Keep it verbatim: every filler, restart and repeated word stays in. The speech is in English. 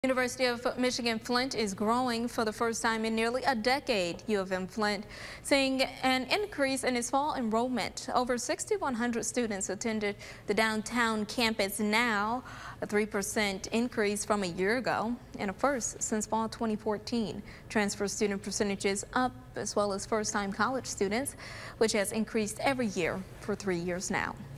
University of Michigan-Flint is growing for the first time in nearly a decade. U of M-Flint seeing an increase in its fall enrollment. Over six thousand one hundred students attended the downtown campus now, a three percent increase from a year ago, and a first since fall twenty fourteen. Transfer student percentages up, as well as first-time college students, which has increased every year for three years now.